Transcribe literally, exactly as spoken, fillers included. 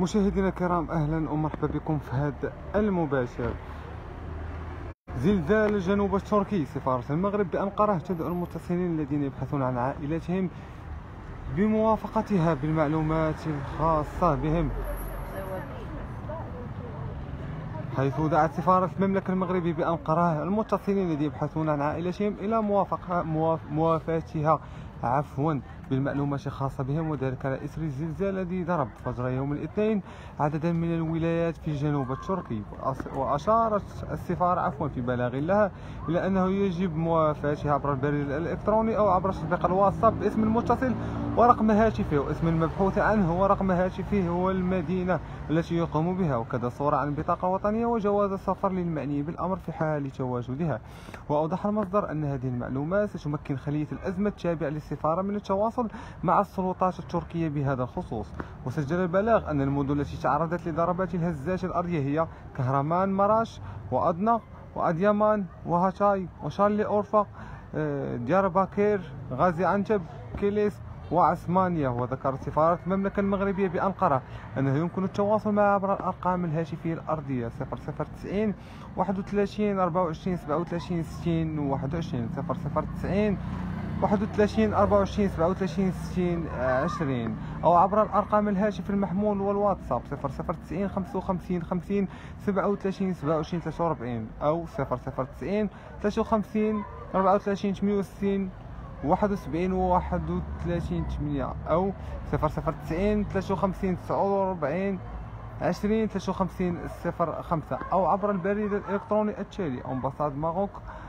مشاهدينا الكرام، اهلا ومرحبا بكم في هذا المباشر. زلزال الجنوب التركي. سفارة المغرب بأنقرة تدعو المتصلين الذين يبحثون عن عائلتهم بموافقتها بالمعلومات الخاصة بهم، حيث دعت سفارة المملكة المغربية بأنقرة المتصلين الذين يبحثون عن عائلتهم إلى موافقة موافاتها عفوا بالمعلومات الخاصة بهم، وذلك على إثر الزلزال الذي ضرب فجر يوم الاثنين عددا من الولايات في الجنوب التركي. وأشارت السفارة عفوا في بلاغ لها إلى أنه يجب موافاتها عبر البريد الإلكتروني أو عبر تطبيق الواتساب باسم المتصل ورقم هاتفه واسم المبحوث عنه ورقم هاتفه والمدينة التي يقوم بها، وكذا صورة عن البطاقة الوطنية وجواز السفر للمعني بالأمر في حال تواجدها. وأوضح المصدر أن هذه المعلومات ستمكن خلية الأزمة التابعة للسفارة من التواصل مع السلطات التركية بهذا الخصوص. وسجل البلاغ أن المدن التي تعرضت لضربات الهزات الأرضية هي كهرمان، مراش، وأدنى، وأديمان، وهاتاي، وشارلي أورفا، دياربكر، غازي عنتب، كيليس، وعثمانية. وذكرت سفارة المملكة المغربية بأنقرة أنه يمكن التواصل معها عبر الأرقام الهاتفية الأرضية صفر صفر تسعين واحد وثلاثين أربعة وعشرين سبعة وثلاثين ستين واحد وعشرين صفر صفر تسعين واحد وثلاثين أربعة وعشرين سبعة وثلاثين ستين عشرين، أو عبر الأرقام الهاتف المحمول والواتساب صفر صفر تسعين خمسة وخمسين خمسين سبعة وثلاثين سبعة وعشرين ثلاثة وأربعين، أو صفر صفر تسعين ثلاثة وخمسين أربعة وثلاثين ثمانية وستين واحد وسبعين واحد وثلاثين ثمانية، أو صفر صفر تسعين ثلاثة وخمسين تسعة وأربعين عشرين ثلاثة وخمسين صفر خمسة، أو عبر البريد الإلكتروني التالي امباساد ماروك